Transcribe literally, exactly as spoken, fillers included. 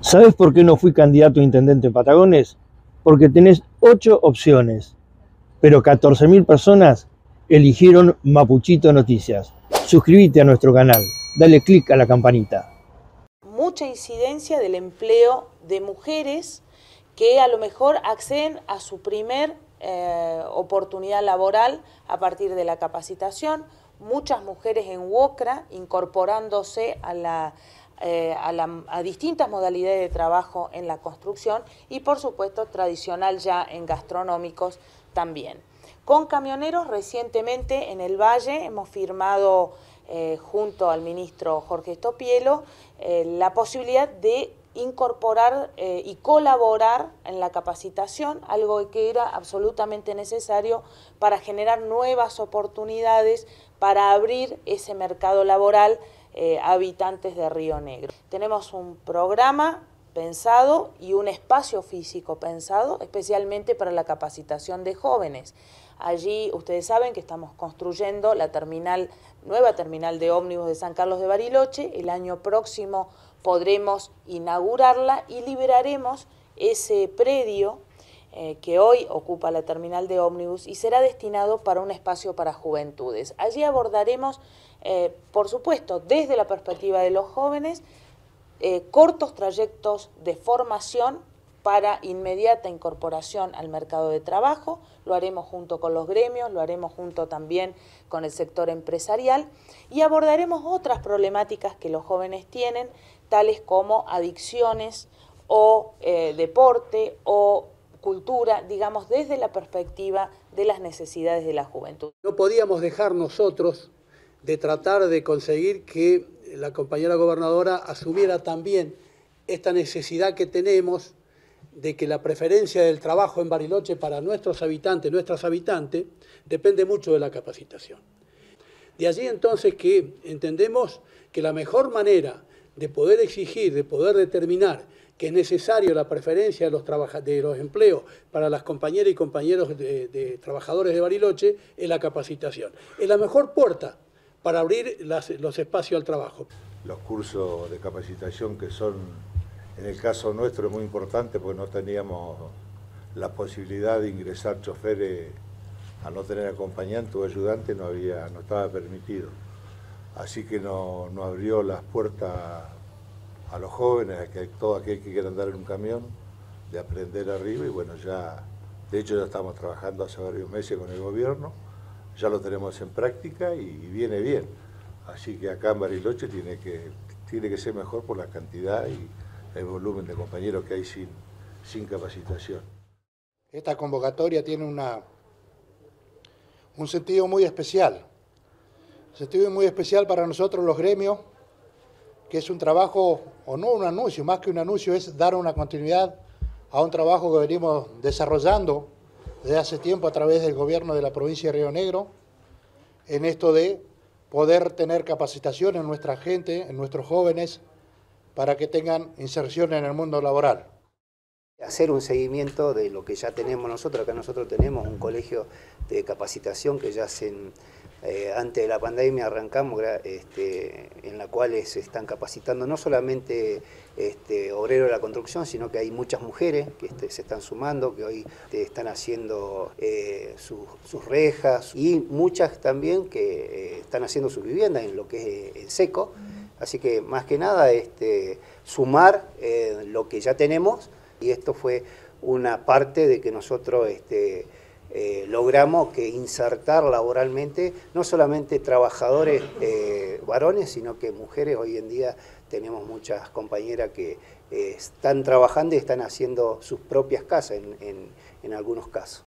¿Sabés por qué no fui candidato a intendente en Patagones? Porque tenés ocho opciones, pero catorce mil personas eligieron Mapuchito Noticias. Suscríbete a nuestro canal, dale clic a la campanita. Mucha incidencia del empleo de mujeres que a lo mejor acceden a su primer eh, oportunidad laboral a partir de la capacitación. Muchas mujeres en UOCRA incorporándose a la Eh, a, la, a distintas modalidades de trabajo en la construcción y por supuesto tradicional ya en gastronómicos también. Con camioneros recientemente en el Valle hemos firmado eh, junto al ministro Jorge Stopielo eh, la posibilidad de incorporar eh, y colaborar en la capacitación, algo que era absolutamente necesario para generar nuevas oportunidades, para abrir ese mercado laboral Eh, habitantes de Río Negro. Tenemos un programa pensado y un espacio físico pensado especialmente para la capacitación de jóvenes. Allí ustedes saben que estamos construyendo la terminal, nueva terminal de ómnibus de San Carlos de Bariloche. El año próximo podremos inaugurarla y liberaremos ese predio eh, que hoy ocupa la terminal de ómnibus y será destinado para un espacio para juventudes. Allí abordaremos Eh, por supuesto, desde la perspectiva de los jóvenes, eh, cortos trayectos de formación para inmediata incorporación al mercado de trabajo. Lo haremos junto con los gremios, lo haremos junto también con el sector empresarial y abordaremos otras problemáticas que los jóvenes tienen, tales como adicciones o eh, deporte o cultura, digamos, desde la perspectiva de las necesidades de la juventud. No podíamos dejar nosotros de tratar de conseguir que la compañera gobernadora asumiera también esta necesidad que tenemos de que la preferencia del trabajo en Bariloche para nuestros habitantes, nuestras habitantes, depende mucho de la capacitación. De allí entonces que entendemos que la mejor manera de poder exigir, de poder determinar que es necesario la preferencia de los, de los empleos para las compañeras y compañeros de, de trabajadores de Bariloche es la capacitación. Es la mejor puerta para abrir las, los espacios al trabajo. Los cursos de capacitación que son, en el caso nuestro, es muy importante porque no teníamos la posibilidad de ingresar choferes al no tener acompañante o ayudante, no, había, no estaba permitido. Así que nos no abrió las puertas a los jóvenes, a que todo aquel que quiera andar en un camión, de aprender arriba y bueno, ya, de hecho ya estamos trabajando hace varios meses con el gobierno, ya lo tenemos en práctica y viene bien. Así que acá en Bariloche tiene que, tiene que ser mejor por la cantidad y el volumen de compañeros que hay sin, sin capacitación. Esta convocatoria tiene una, un sentido muy especial. Un sentido muy especial para nosotros los gremios, que es un trabajo, o no un anuncio, más que un anuncio, es dar una continuidad a un trabajo que venimos desarrollando desde hace tiempo a través del gobierno de la provincia de Río Negro, en esto de poder tener capacitación en nuestra gente, en nuestros jóvenes, para que tengan inserción en el mundo laboral. Hacer un seguimiento de lo que ya tenemos nosotros. Acá nosotros tenemos un colegio de capacitación que ya hacen, eh, antes de la pandemia arrancamos, este, en la cual se están capacitando no solamente este, obreros de la construcción, sino que hay muchas mujeres que este, se están sumando, que hoy este, están haciendo eh, sus, sus rejas y muchas también que eh, están haciendo sus viviendas en lo que es el seco. Así que más que nada este, sumar eh, lo que ya tenemos. Y esto fue una parte de que nosotros este, eh, logramos que insertar laboralmente no solamente trabajadores eh, varones, sino que mujeres. Hoy en día tenemos muchas compañeras que eh, están trabajando y están haciendo sus propias casas en, en, en algunos casos.